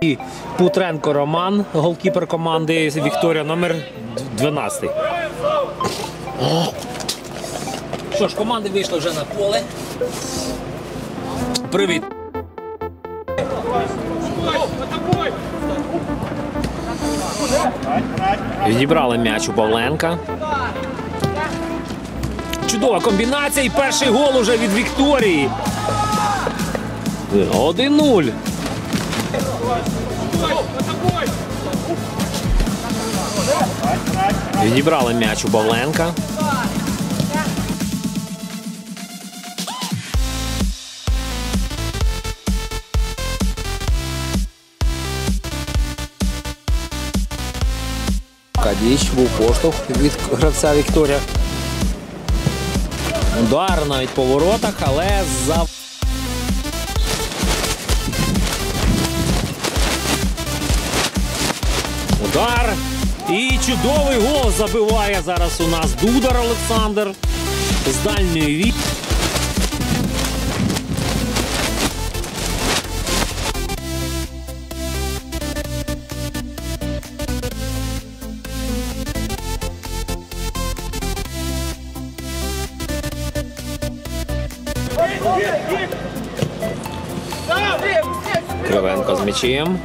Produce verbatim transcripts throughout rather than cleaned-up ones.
Путренко Роман, голкіпер команди Вікторія, номер дванадцять. Що ж, команди вийшли вже на поле. Привіт. Відібрали м'яч у Павленка. Чудова комбінація і перший гол уже від Вікторії. один нуль. Відібрали м'яч у Павленка. Кадіч був поштовх від гравця Вікторія. Удар навіть по воротах, але за... Удар. І чудовий гол забиває зараз у нас Дудар Олександр з дальньої від. Кривенко з м'ячем.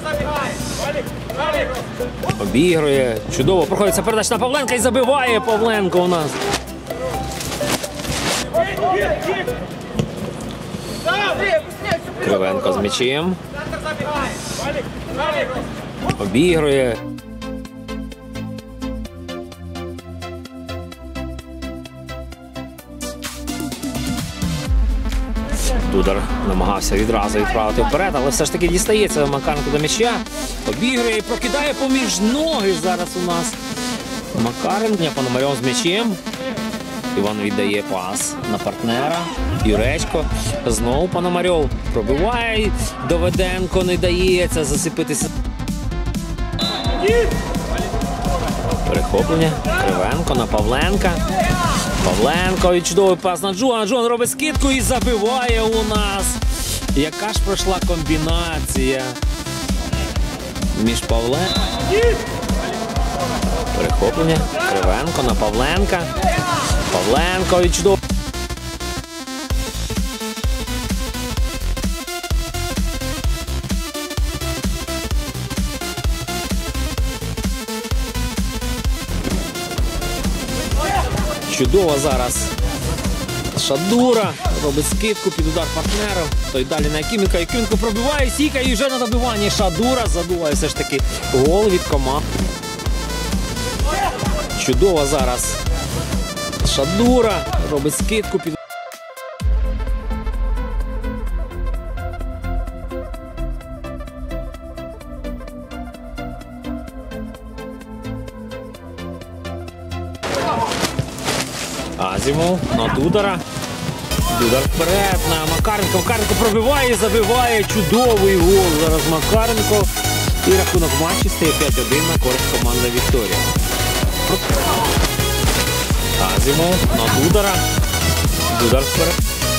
Обігрує. Чудово. Проходиться передача на Павленка і забиває Павленко у нас. Кривенко з м'ячем. Обігрує. Дудар намагався відразу відправити вперед, але все ж таки дістається Макаренко до м'яча. Обігрує і прокидає поміж ноги зараз у нас. Макаренко, Пономарьов з м'ячем. Іван віддає пас на партнера. Юречко. Знову Пономарьов. Пробиває. Давиденко не дається засипитися. Перехоплення. Кривенко на Павленка. Павленко, чудовий пас на Джугана. Джуган робить скидку і забиває у нас. Яка ж пройшла комбінація між Павленко. Перехоплення. Кривенко на Павленка. Павленко, чудовий. Чудово зараз Шадура робить скидку під удар партнера. Той далі на Якименка. Якименко пробиває, Сіка і вже на добиванні Шадура забиває все ж таки гол від команди. Чудово зараз Шадура робить скидку під... Азімов на Дудара. Дудар вперед на Макаренко. Макаренко пробиває і забиває. Чудовий гол зараз Макаренко. І рахунок матчі стає п'ять один на користь команди Вікторія. Азімов на Дудара. Дудар вперед.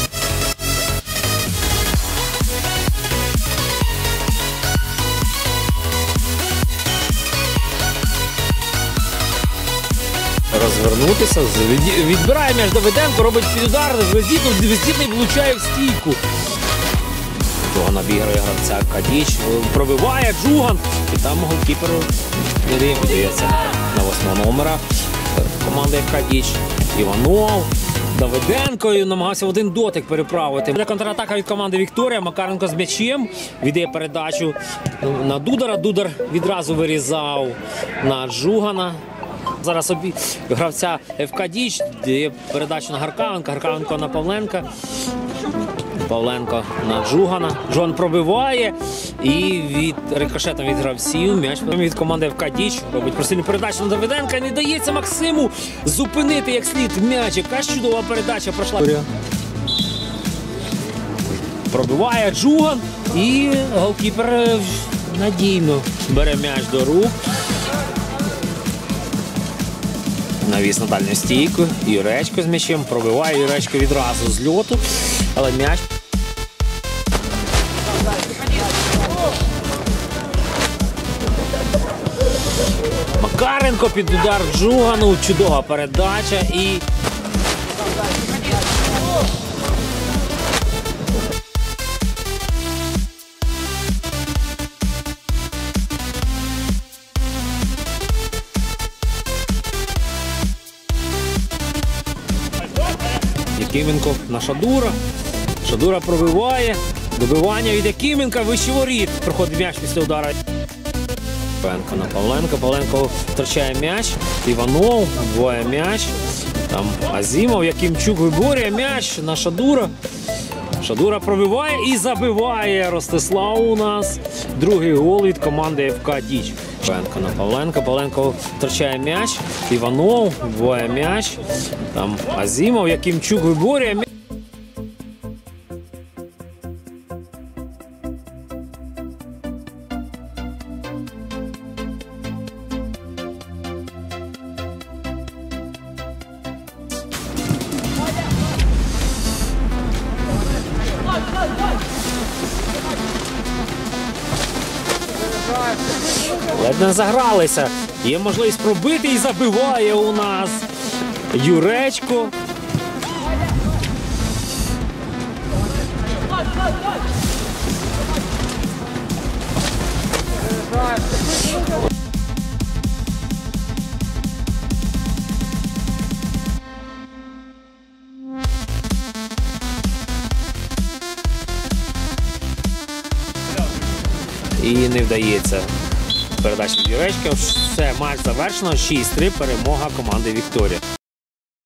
Розвернутися, відбирає м'яч Давиденко, робить підудар, Вездітний влучає в стійку. Джуган обіграє гравця Кадіч, пробиває Джуган, і там голкіпер віддається на восьмого номера команди Кадіч. Іванов, Давиденко намагався в один дотик переправити. Буде контратака від команди Вікторія, Макаренко з м'ячем, віддає передачу на Дудара, Дудар відразу вирізав на Джугана. Зараз обі... гравця ФК Діч дає передачу на Гаркавенка, Гаркавенко на Павленка, Павленко на Джугана. Джуган пробиває і від рикошетом від гравців м'яч від команди ФК Діч робить простильну передачу на Давиденка. Не дається Максиму зупинити як слід м'яч. Яка ж чудова передача пройшла. Пробиває Джуган і голкіпер надійно бере м'яч до рук. Навіс на дальню стійку. Юречко з м'ячем пробиває. Юречко відразу з льоту. Але м'яч. Макаренко під удар Джугану. Чудова передача і... Якименко на Шадура. Шадура пробиває. Добивання від Якименка. Вищий воріт. Проходить м'яч після удара. Павленко на Павленко. Павленко втрачає м'яч. Іванов двоє м'яч. Там Азімов. Якимчук виборює м'яч на Шадура. Шадура пробиває і забиває Ростислав у нас. Другий гол від команди еф ка Діч. Павленко на Павленко. Павленко втрачає м'яч. Іванов двоє м'яч. Там Азімов. Якимчук виборює м'яч. Ледь не загралися. Є можливість пробити і забиває у нас Юречко. І не вдається передача від Юречка. Все, матч завершено. шість три. Перемога команди Вікторія.